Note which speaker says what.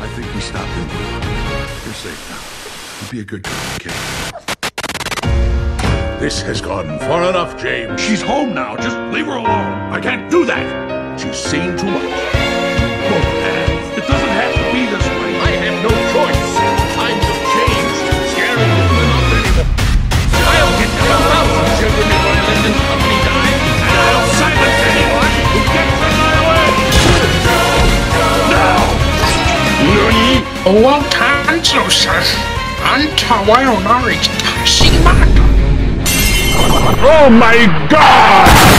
Speaker 1: I think we stopped him. You're safe now. You be a good girl, okay?
Speaker 2: This has gone far enough, James. She's home now. Just leave her alone. I can't do that. She's seen too much. Look, Anne, it doesn't have to be this way. I have no choice. Times have changed. Scaring isn't enough anymore. I'll get to 1,000 children before Lyndon's company dies, and I'll silence anyone who gets in my way. Now!
Speaker 3: 너니 오왕탄지로서 안타와요 나를 다시 만나.
Speaker 2: Oh my God!